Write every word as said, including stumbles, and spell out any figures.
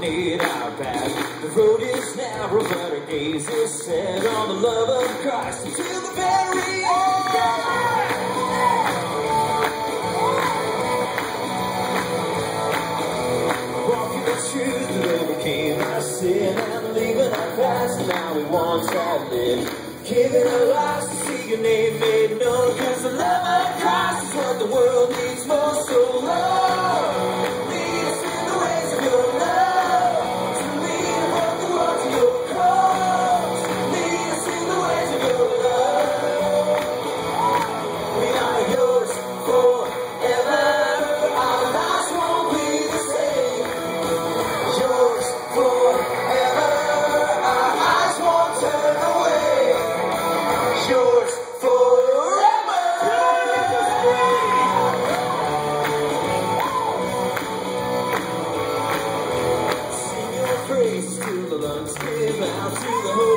made our path. The road is narrow, but our gaze is set on the love of Christ until the very end. Walking the truth that overcame our sin and leaving our past. Now we once had lived, giving our lives to see your name made known. Cause the love of Christ is what the world needs most. So love, lead us in the ways of your love, to lead and walk the world to your cross. Lead us in the ways of your love. We are yours forever. Our lives won't be the same. Yours forever. Our eyes won't turn away. Yours forever. Sing your praise till the lungs give out to the